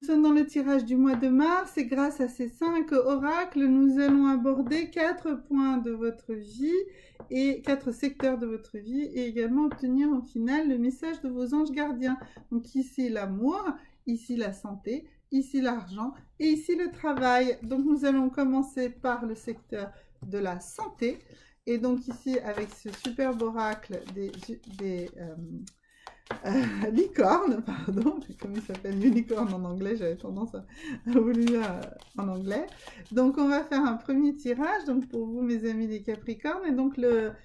Nous sommes dans le tirage du mois de mars et grâce à ces 5 oracles, nous allons aborder 4 points de votre vie et 4 secteurs de votre vie et également obtenir au final le message de vos anges gardiens. Donc ici l'amour, ici la santé, ici l'argent et ici le travail. Donc nous allons commencer par le secteur de la santé et donc ici avec ce superbe oracle des licorne, pardon, comme il s'appelle unicorne en anglais, j'avais tendance à vous le lire en anglais. Donc on va faire un premier tirage, donc pour vous mes amis les Capricornes, et donc la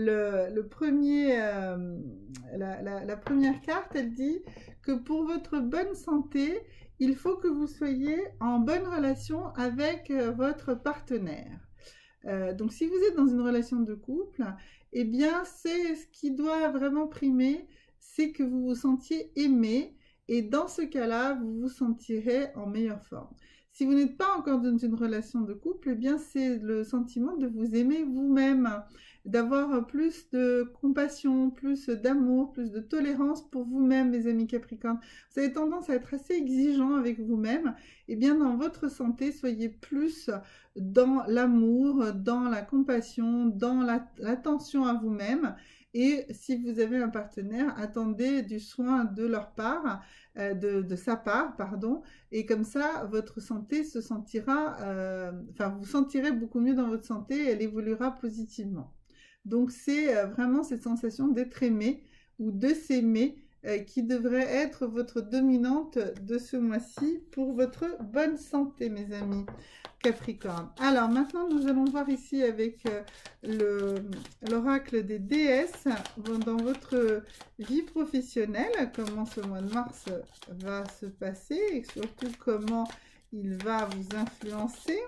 première carte, elle dit que pour votre bonne santé, il faut que vous soyez en bonne relation avec votre partenaire. Donc si vous êtes dans une relation de couple, eh bien c'est ce qui doit vraiment primer, c'est que vous vous sentiez aimé et dans ce cas-là, vous vous sentirez en meilleure forme. Si vous n'êtes pas encore dans une relation de couple, eh bien c'est le sentiment de vous aimer vous-même, d'avoir plus de compassion, plus d'amour, plus de tolérance pour vous-même, mes amis Capricornes. Vous avez tendance à être assez exigeant avec vous-même. Eh bien dans votre santé, soyez plus dans l'amour, dans la compassion, dans l'attention à vous-même. Et si vous avez un partenaire, attendez du soin de leur part, de sa part, pardon, et comme ça, votre santé se sentira, vous sentirez beaucoup mieux dans votre santé, elle évoluera positivement. Donc c'est vraiment cette sensation d'être aimé ou de s'aimer qui devrait être votre dominante de ce mois-ci pour votre bonne santé, mes amis Capricorne. Alors maintenant, nous allons voir ici avec l'oracle des déesses dans votre vie professionnelle, comment ce mois de mars va se passer et surtout comment il va vous influencer.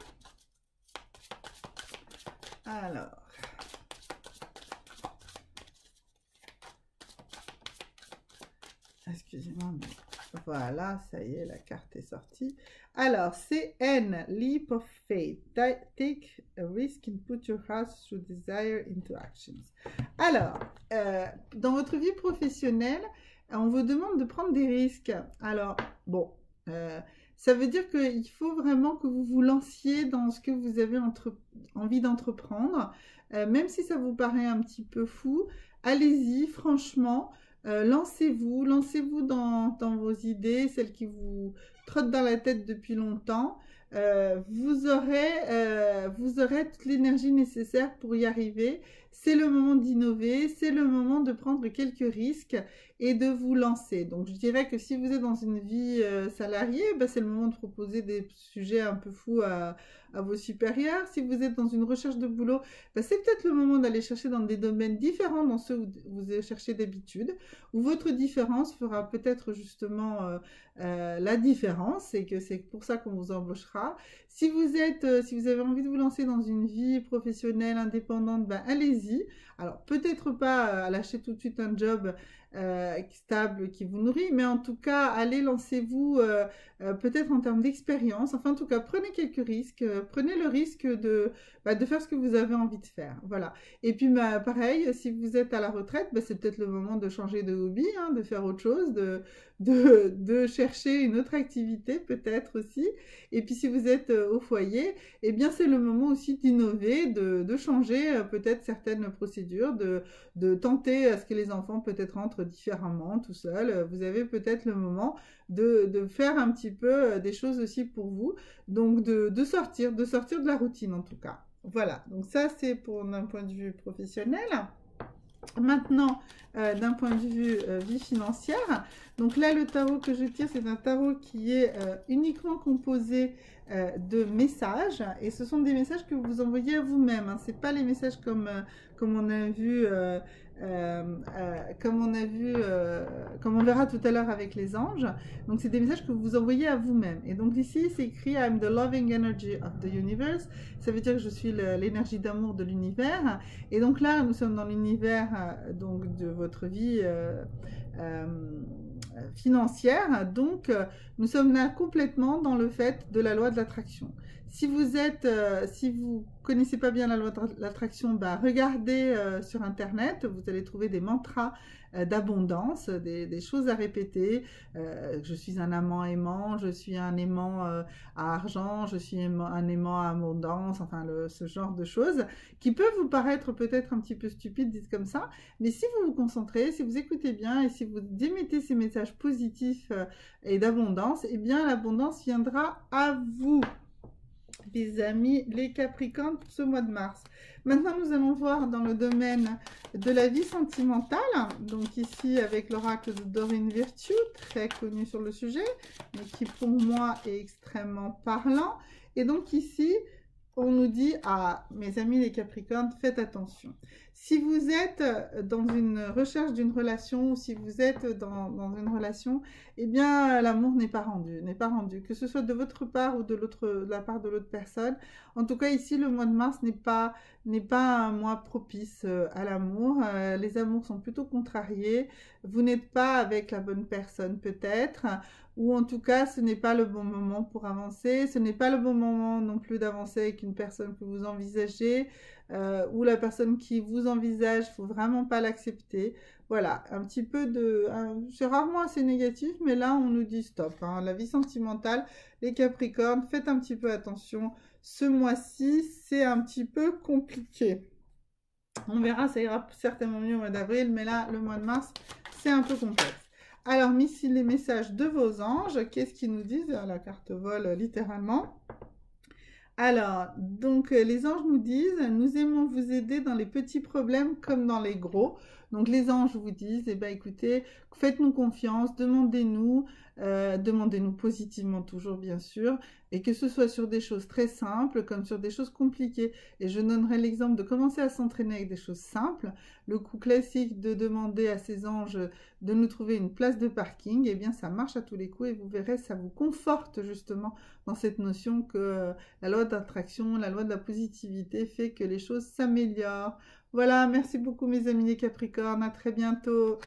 Alors, excusez-moi, mais voilà, ça y est, la carte est sortie. Alors, c'est N, Leap of Faith. Take a risk and put your heart through desire into actions. Alors, dans votre vie professionnelle, on vous demande de prendre des risques. Alors, bon, ça veut dire qu'il faut vraiment que vous vous lanciez dans ce que vous avez envie d'entreprendre. Même si ça vous paraît un petit peu fou, allez-y, franchement. Lancez-vous dans vos idées, celles qui vous trottent dans la tête depuis longtemps. Vous aurez toute l'énergie nécessaire pour y arriver. C'est le moment d'innover, c'est le moment de prendre quelques risques et de vous lancer. Donc je dirais que si vous êtes dans une vie salariée, c'est le moment de proposer des sujets un peu fous à vos supérieurs. Si vous êtes dans une recherche de boulot, c'est peut-être le moment d'aller chercher dans des domaines différents dans ceux où vous cherchez d'habitude, où votre différence fera peut-être justement la différence et que c'est pour ça qu'on vous embauchera. Si vous avez envie de vous lancer dans une vie professionnelle indépendante, allez-y. Alors peut-être pas lâcher tout de suite un job stable qui vous nourrit, mais en tout cas, allez, lancez-vous peut-être en termes d'expérience. Enfin, en tout cas, prenez quelques risques. Prenez le risque de faire ce que vous avez envie de faire. Voilà. Et puis, pareil, si vous êtes à la retraite, c'est peut-être le moment de changer de hobby, hein, de faire autre chose, de chercher une autre activité peut-être aussi. Et puis, si vous êtes au foyer, eh bien, c'est le moment aussi d'innover, de changer peut-être certaines procédures, de tenter à ce que les enfants peut-être rentrent différemment, tout seuls. Vous avez peut-être le moment de faire un petit peu des choses aussi pour vous. Donc, de sortir de la routine en tout cas. Voilà, donc ça c'est pour d'un point de vue professionnel. Maintenant, d'un point de vue vie financière, donc là le tarot que je tire, c'est un tarot qui est uniquement composé de messages, et ce sont des messages que vous envoyez à vous-même, hein. C'est pas les messages comme on a vu, comme on verra tout à l'heure avec les anges. Donc c'est des messages que vous envoyez à vous-même. Et donc ici c'est écrit I'm the loving energy of the universe. Ça veut dire que je suis l'énergie d'amour de l'univers. Et donc là nous sommes dans l'univers donc de votre vie financière. Donc nous sommes là complètement dans le fait de la loi de l'attraction. Si vous connaissez pas bien la loi de l'attraction, bah, regardez sur Internet, vous allez trouver des mantras d'abondance, des choses à répéter. Je suis un amant aimant, je suis un aimant à argent, je suis un aimant à abondance, enfin ce genre de choses qui peuvent vous paraître peut-être un petit peu stupides, dites comme ça, mais si vous vous concentrez, si vous écoutez bien et si vous émettez ces messages positifs et d'abondance, eh bien l'abondance viendra à vous. Les amis, les Capricornes pour ce mois de mars. Maintenant, nous allons voir dans le domaine de la vie sentimentale. Donc ici, avec l'oracle de Doreen Virtue, très connu sur le sujet, mais qui pour moi est extrêmement parlant. Et donc ici, on nous dit, ah, mes amis les Capricornes, faites attention. Si vous êtes dans une recherche d'une relation, ou si vous êtes dans une relation, eh bien, l'amour n'est pas rendu, que ce soit de votre part ou de la part de l'autre personne. En tout cas, ici, le mois de mars n'est pas un mois propice à l'amour. Les amours sont plutôt contrariés. Vous n'êtes pas avec la bonne personne, peut-être, ou en tout cas, ce n'est pas le bon moment pour avancer. Ce n'est pas le bon moment non plus d'avancer avec une personne que vous envisagez, ou la personne qui vous envisage, il ne faut vraiment pas l'accepter. Voilà, un petit peu de... c'est rarement assez négatif, mais là, on nous dit stop. Hein. La vie sentimentale, les Capricornes, faites un petit peu attention. Ce mois-ci, c'est un petit peu compliqué. On verra, ça ira certainement mieux au mois d'avril, mais là, le mois de mars, c'est un peu complexe. Alors, ici, les messages de vos anges, qu'est-ce qu'ils nous disent? La carte vole littéralement. Alors, donc, les anges nous disent, nous aimons vous aider dans les petits problèmes comme dans les gros. Donc, les anges vous disent, eh bien, écoutez, faites-nous confiance, demandez-nous positivement toujours, bien sûr, et que ce soit sur des choses très simples comme sur des choses compliquées. Et je donnerai l'exemple de commencer à s'entraîner avec des choses simples. Le coup classique de demander à ces anges de nous trouver une place de parking, eh bien, ça marche à tous les coups et vous verrez, ça vous conforte justement dans cette notion que la loi d'attraction, la loi de la positivité fait que les choses s'améliorent. Voilà, merci beaucoup mes amis les Capricornes, à très bientôt.